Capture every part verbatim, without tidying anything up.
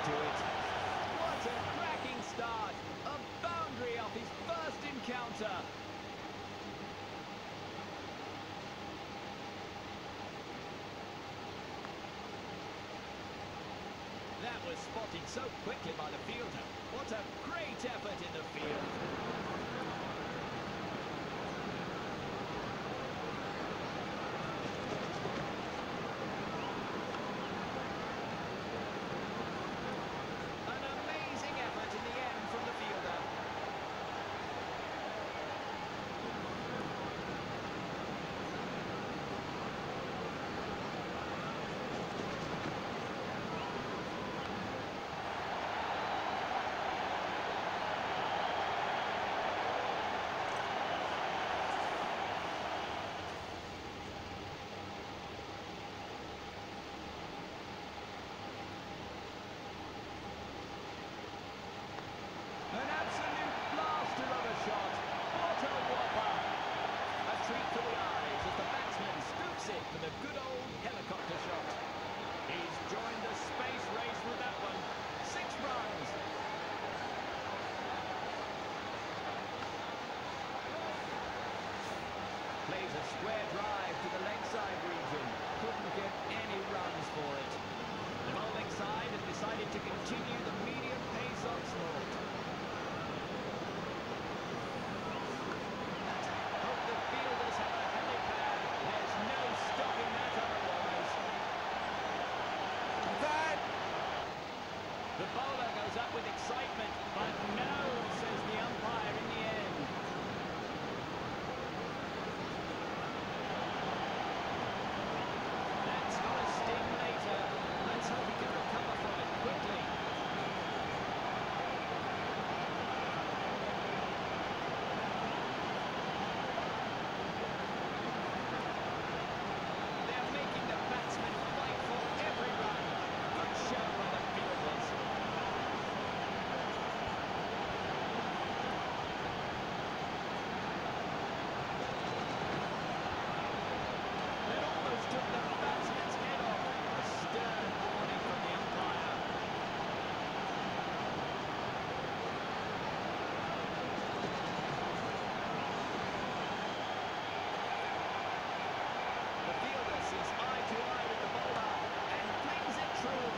to it. What a cracking start! A boundary off his first encounter. That was spotted so quickly by the fielder. What a great effort in the field. An amazing effort in the end from the fielder. An absolute blaster of a shot. What a whopper. A treat for the eyes as the batsman scoops it for the good old helicopter shot. He's joined the space race with that one. Six runs. Plays a square drive to the leg side region. Couldn't get any runs for it. The bowling side has decided to continue the medium pace onslaught. Hope the fielders have a helipad. There's no stopping that otherwise. That. The bowler goes up with excitement, but no, says the umpire in the end. That's got a sting later. Let's hope he can recover from it quickly. They're making the batsmen fight for every run. Good show by the fielders. It almost took the batsman's head off. A stern warning from the umpire. The fielder sees eye to eye with the bowler and brings it true.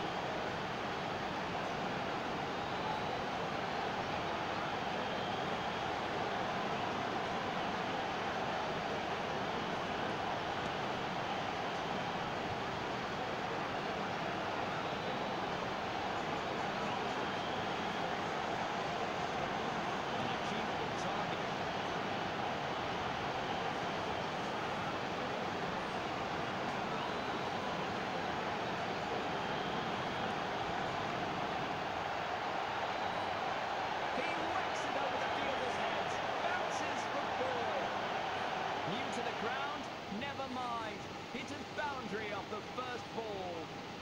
An achievable target. He whacks it over the fielder's heads. Bounces for four. New to the ground? Never mind. Hits a boundary off the first ball.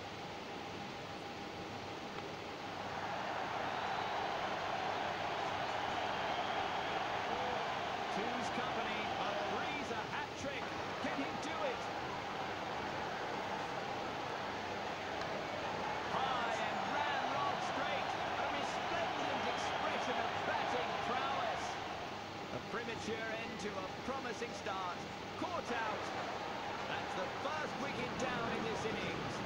Two's company. A breeze, a hat-trick. Can he do it? High and ran Rob straight. A resplendent expression of batting prowess. A premature end to a promising start. Caught out. That's the first wicket down in this innings.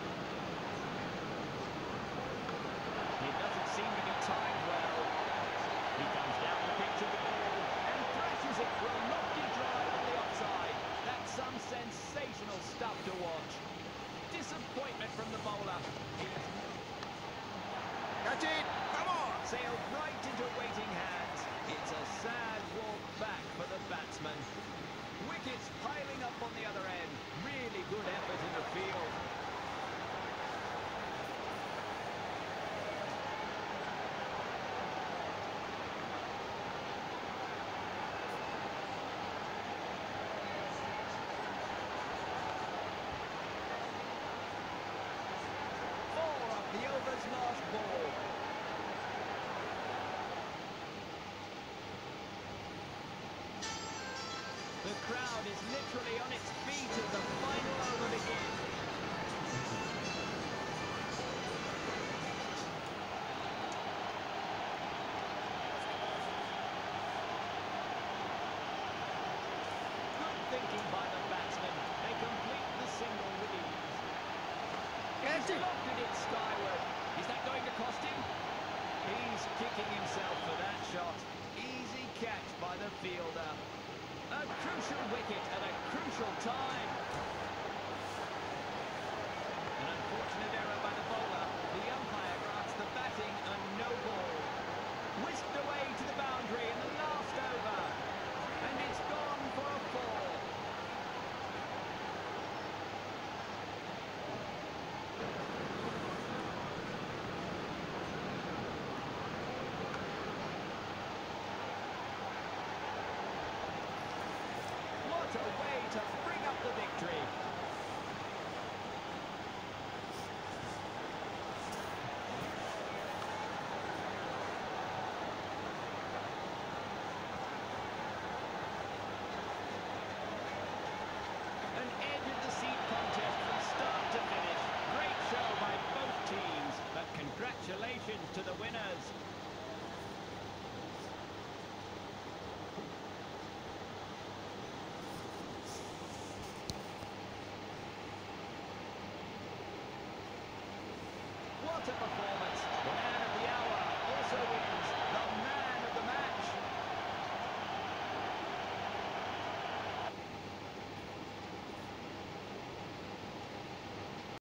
It doesn't seem to be timed well. He comes down the pitch of the ball and thrashes it for a lofty drive on the offside. That's some sensational stuff to watch. Disappointment from the bowler. He's Catch it. Come on. sailed right into waiting hands. It's a sad walk back for the batsman. Wickets piling up on the other end. Really good effort in the field. Four off the over's last ball. The crowd is literally on its feet as the final over begins. it.